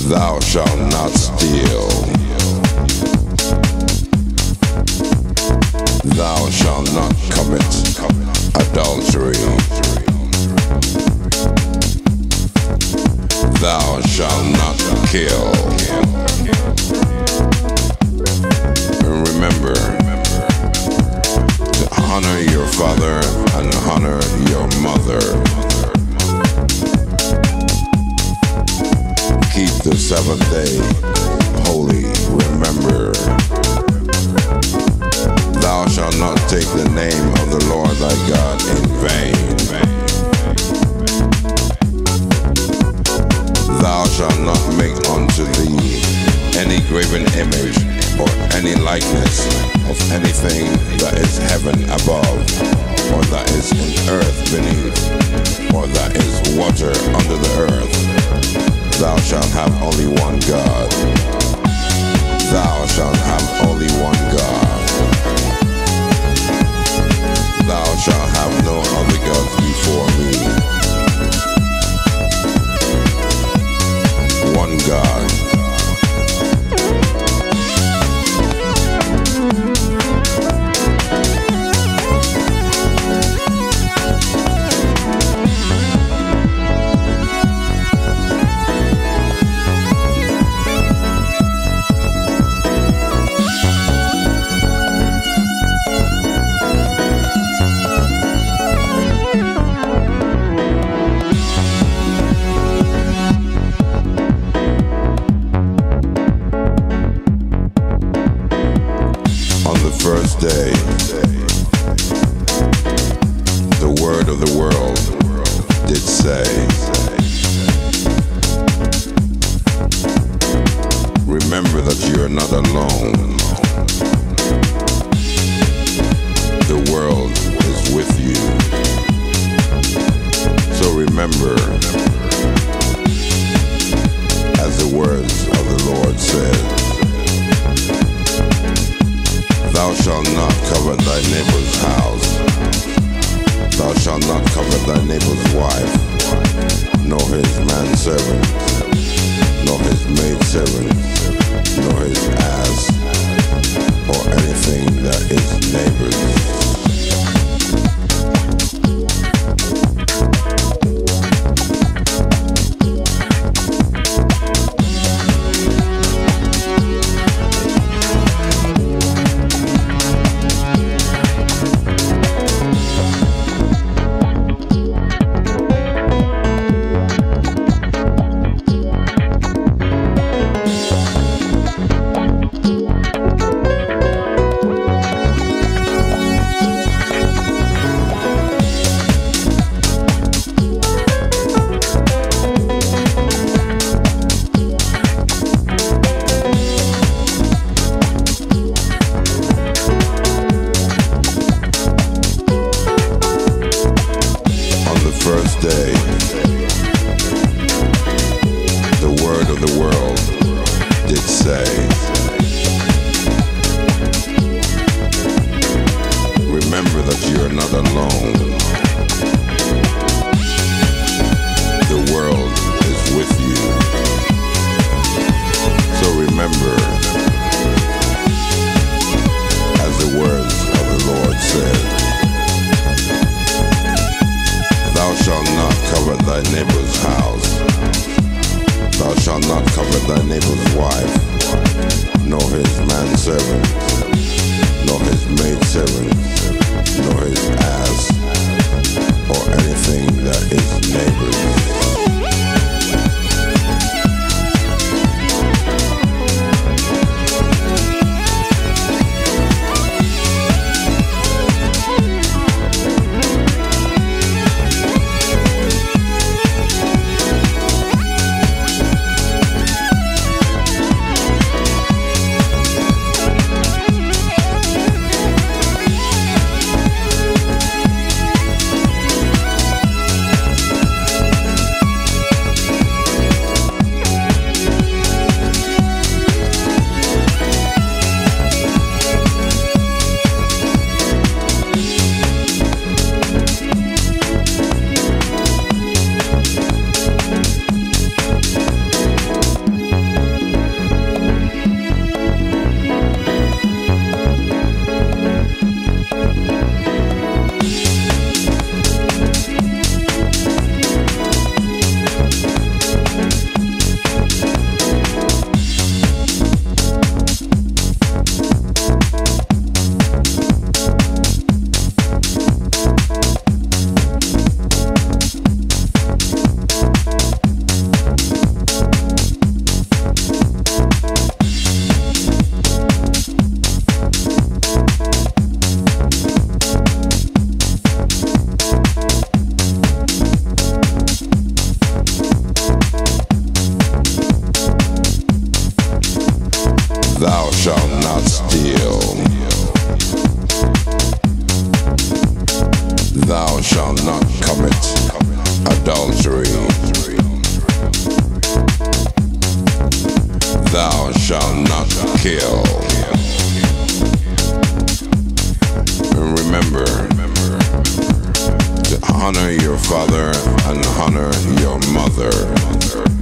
Thou shalt not steal. Thou shalt not commit adultery. Thou shalt not kill. And remember to honor your father and honor your mother. Keep the seventh day holy. Remember, thou shalt not take the name of the Lord thy God in vain. Thou shalt not make unto thee any graven image or any likeness of anything that is heaven above, or that is in earth beneath, or that is water under the earth. Thou shalt have only one God. Thou shalt have only one God. Thou shalt have no other gods before me. One God. First day, the word of the world did say, remember that you are not alone. The world is with you. So remember, as the words of the Lord said, thou shalt not covet thy neighbor's house. Thou shalt not covet thy neighbor's wife, nor his manservant, nor his maidservant, nor his ass, or anything that is neighbor's. First day, the word of the world did say, remember that you are not alone. The world is with you. So remember, as the words of the Lord said, thou shalt not covet thy neighbor's house. Thou shalt not covet thy neighbor's wife, nor his manservant, nor his maidservant, nor his ass, or anything that is neighbor's. Thou shalt not commit adultery. Thou shalt not kill. And remember to honor your father and honor your mother.